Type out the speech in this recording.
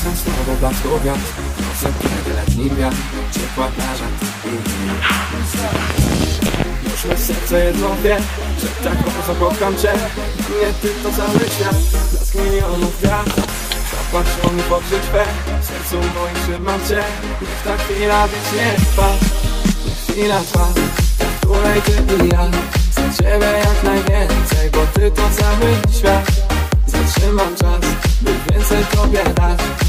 Słowo blasku gwiazd, kiedy letni wiatr, ciepła plaża już me serce jedno wie, że tak bardzo kocham cię. Nie ty, to cały świat, blask milionów gwiazd zapatrzą mi pod brzytwę, w sercu moim trzymam cię. Niech ta chwila wiecznie trwa, niech chwila trwa, w której ty i ja chcę ciebie jak najwięcej, bo ty to cały świat. Zatrzymam czas, by więcej tobie dać.